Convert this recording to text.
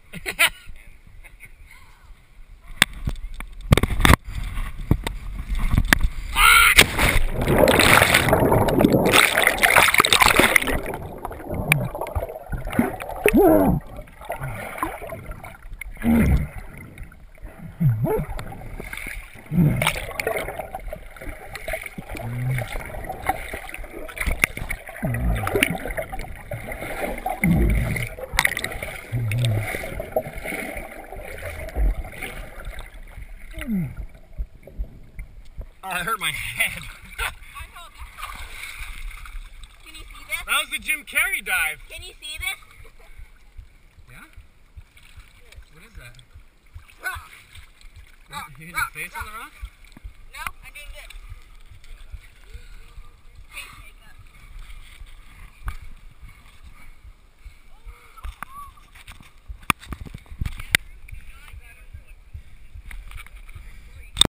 Oh, that hurt my head. I know. Can you see this? That was the Jim Carrey dive. Can you see this? Yeah? What is that? Rock. You hit your face on the rock? No, I didn't get